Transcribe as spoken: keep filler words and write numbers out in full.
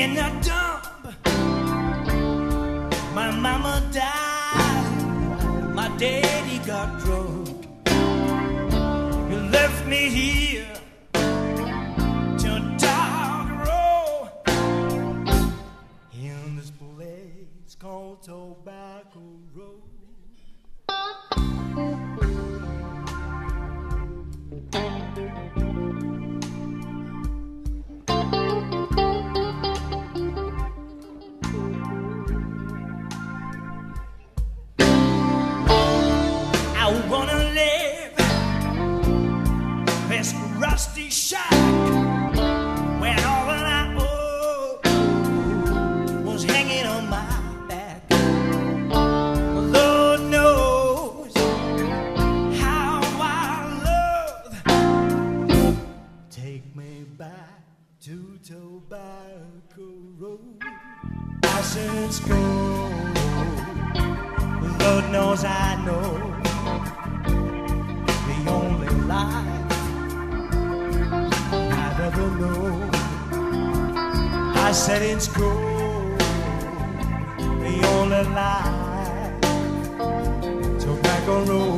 in the dump. My mama died, my daddy got drunk. You left me here to Dog Row in this place called Tobacco Road. I wanna live this rusty shack when all that I owe was hanging on my back. Lord knows how I love. Take me back to Tobacco Road. I said it's gold. Lord knows I know. The only life I've ever known. I said it's gold. The only life, Tobacco Road.